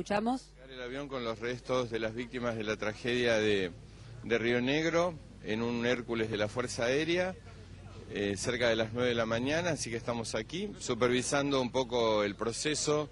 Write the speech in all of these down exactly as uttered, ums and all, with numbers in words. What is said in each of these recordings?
Escuchamos. El avión con los restos de las víctimas de la tragedia de, de Río Negro en un Hércules de la Fuerza Aérea, eh, cerca de las nueve de la mañana, así que estamos aquí supervisando un poco el proceso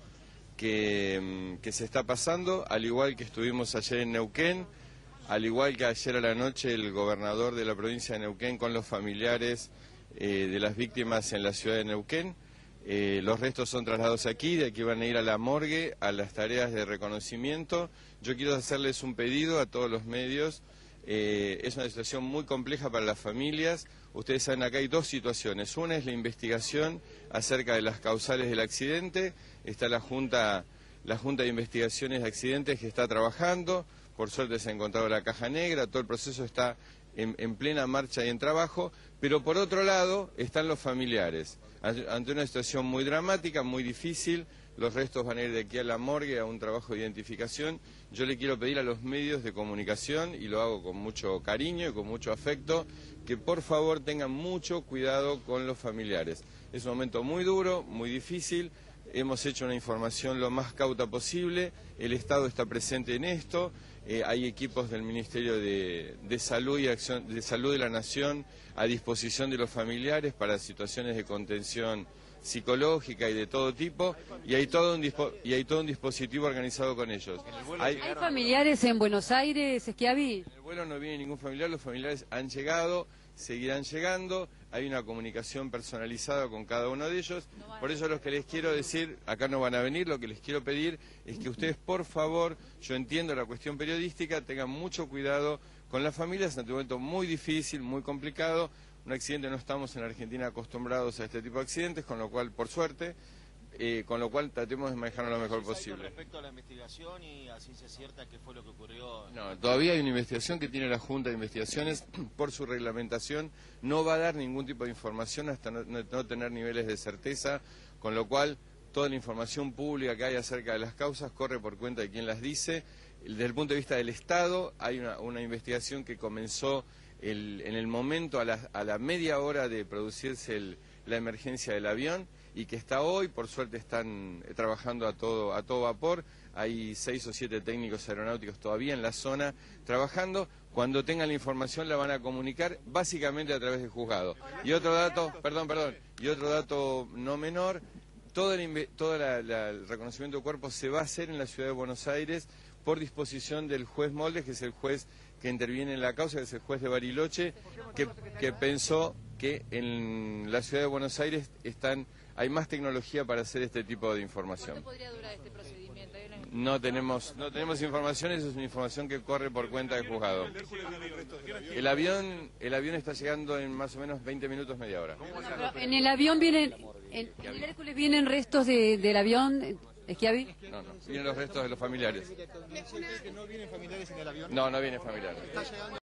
que, que se está pasando, al igual que estuvimos ayer en Neuquén, al igual que ayer a la noche el gobernador de la provincia de Neuquén con los familiares eh, de las víctimas en la ciudad de Neuquén. Eh, los restos son trasladados aquí, de aquí van a ir a la morgue, a las tareas de reconocimiento. Yo quiero hacerles un pedido a todos los medios. Eh, es una situación muy compleja para las familias. Ustedes saben, acá hay dos situaciones. Una es la investigación acerca de las causales del accidente. Está la Junta, la Junta de Investigaciones de Accidentes que está trabajando. Por suerte se ha encontrado la caja negra, todo el proceso está en, en plena marcha y en trabajo. Pero por otro lado están los familiares. Ante una situación muy dramática, muy difícil, los restos van a ir de aquí a la morgue a un trabajo de identificación. Yo le quiero pedir a los medios de comunicación, y lo hago con mucho cariño y con mucho afecto, que por favor tengan mucho cuidado con los familiares. Es un momento muy duro, muy difícil, hemos hecho una información lo más cauta posible, el Estado está presente en esto, eh, hay equipos del Ministerio de, de Salud y Acción, de Salud de la Nación a disposición de los familiares para situaciones de contención psicológica y de todo tipo, y hay todo un, dispo, y hay todo un dispositivo organizado con ellos. ¿Hay, ¿Hay familiares en Buenos Aires, Schiavi? En el vuelo no viene ningún familiar, los familiares han llegado, seguirán llegando, hay una comunicación personalizada con cada uno de ellos, por eso lo que les quiero decir, acá no van a venir, lo que les quiero pedir es que ustedes por favor, yo entiendo la cuestión periodística, tengan mucho cuidado con las familias, en un momento muy difícil, muy complicado. Un accidente, no estamos en Argentina acostumbrados a este tipo de accidentes, con lo cual, por suerte, eh, con lo cual tratemos de manejarlo lo mejor posible. Respecto a la investigación y a ciencia cierta, ¿qué fue lo que ocurrió? No, todavía hay una investigación que tiene la Junta de Investigaciones, por su reglamentación, no va a dar ningún tipo de información hasta no, no, no tener niveles de certeza, con lo cual toda la información pública que hay acerca de las causas corre por cuenta de quien las dice. Desde el punto de vista del Estado, hay una, una investigación que comenzó El, en el momento, a la, a la media hora de producirse el, la emergencia del avión, y que está hoy, por suerte están trabajando a todo, a todo vapor. Hay seis o siete técnicos aeronáuticos todavía en la zona trabajando. Cuando tengan la información la van a comunicar básicamente a través del juzgado. Y otro dato, perdón, perdón, y otro dato no menor, todo el, todo la, la, el reconocimiento de cuerpos se va a hacer en la ciudad de Buenos Aires por disposición del juez Moldes, que es el juez que interviene en la causa, que es el juez de Bariloche, que, que pensó que en la ciudad de Buenos Aires están, hay más tecnología para hacer este tipo de información. ¿Cuánto podría durar este procedimiento? No tenemos, no tenemos información, eso es una información que corre por cuenta del juzgado. El avión, el avión está llegando en más o menos veinte minutos, media hora. Pero en el avión vienen, en, en el Hércules vienen restos de, del avión, ¿Schiavi? No, no, vienen los restos de los familiares. ¿No vienen familiares en el avión? No, no vienen familiares.